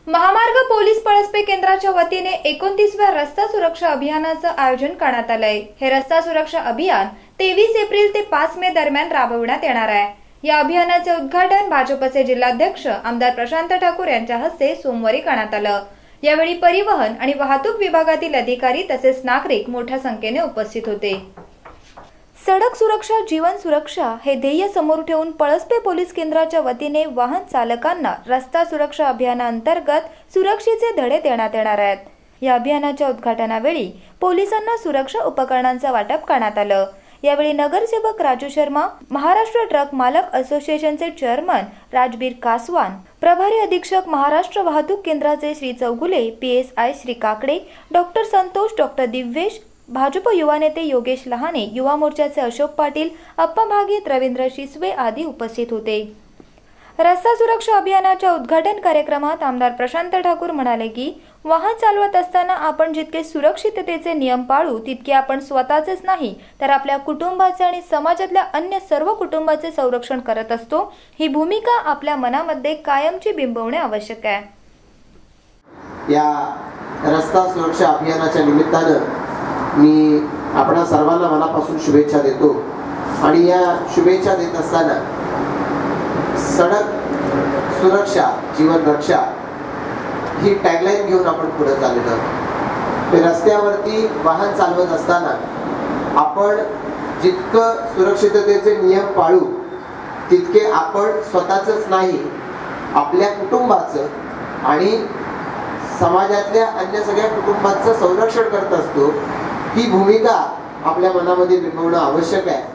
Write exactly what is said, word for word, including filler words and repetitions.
महामार्ग पोलीस पळसपे केंद्राच्या वतीने एकोणतीसव्या रस्ता सुरक्षा अभियानाचं आयोजन करण्यात आलंय। हे रस्ता सुरक्षा अभियान तेवीस एप्रिल ते पाच मे दरम्यान राबविण्यात येणार आहे। या अभियानाचे उद्घाटन भाजपचे जिल्हाध्यक्ष आमदार प्रशांत ठाकूर यांच्या हस्ते सोमवारी करण्यात आलं। यावेळी परिवहन आणि वाहतूक विभागातील अधिकारी तसेच नागरिक मोठ्या संख्येने उपस्थित होते। सडक सुरक्षा जीवन सुरक्षा हे ध्येय समोर ठेवून पळसपे पोलीस केंद्राच्या वतीने वाहन चालकांना रस्ता सुरक्षा अभियानाअंतर्गत सुरक्षेचे धडे देण्यात येणार आहेत। या अभियानाच्या उद्घाटनावेळी पोलिसांना सुरक्षा उपकरणांचं वाटप करण्यात आलं। यावेळी नगरसेवक राजू शर्मा, महाराष्ट्र ट्रक मालक असोसिएशनचे चेअरमन राजबीर कासवान, प्रभारी अधीक्षक महाराष्ट्र वाहतूक केंद्राचे Shri Chougule, PSI Shri Kakade, doctor Santosh, doctor Divyesh, Bhajap युवा नेते योगेश लहाने, युवा मोर्चाचे अशोक पाटील, अप्पा भागीत, रवींद्र शिसवे आदी उपस्थित होते। रस्ता सुरक्षा अभियानाच्या उद्घाटन कार्यक्रमात आमदार प्रशांत ठाकूर म्हणाले की वाहन चालवत असताना आपण जितके सुरक्षिततेचे नियम पाळू तितके आपण स्वतःचेच नाही तर आपल्या कुटुंबाचे आणि समाजातल्या अन्य सर्व कुटुंबाचे संरक्षण करत असतो। ही भूमिका आपल्या मनामध्ये कायमची बिंबवणे आवश्यक आहे। या रस्ता सुरक्षा अभियानाच्या निमित्तानं मी आपणा सर्वांना मनापासून शुभेच्छा देतो आणि या शुभेच्छा देत असताना सडक सुरक्षा जीवन रक्षा ही टॅगलाईन घेऊन आपण पुढे चाललो आहोत। रस्त्यावरती वाहन चालवत असताना आपण जितकं सुरक्षिततेचे नियम पाळू तितके आपण स्वतःचंच नाही आपल्या कुटुंबाचं आणि समाजातल्या अन्य सगळ्या कुटुंबाचं संरक्षण करत असतो। ही भूमिका आपल्या मनामध्ये बिंबवणं आवश्यक आहे।